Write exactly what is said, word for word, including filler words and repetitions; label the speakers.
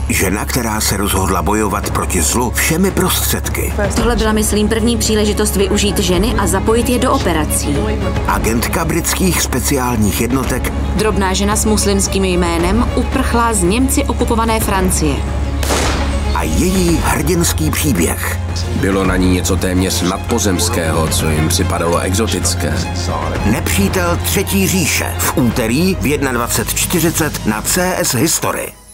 Speaker 1: Žena, která se rozhodla bojovat proti zlu všemi prostředky.
Speaker 2: Tohle byla, myslím, první příležitost využít ženy a zapojit je do operací.
Speaker 1: Agentka britských speciálních jednotek.
Speaker 2: Drobná žena s muslimským jménem uprchla z Němci okupované Francie.
Speaker 1: A její hrdinský příběh.
Speaker 3: Bylo na ní něco téměř nadpozemského, co jim připadalo exotické.
Speaker 1: Nepřítel třetí říše v úterý v dvacet jedna čtyřicet na C S History.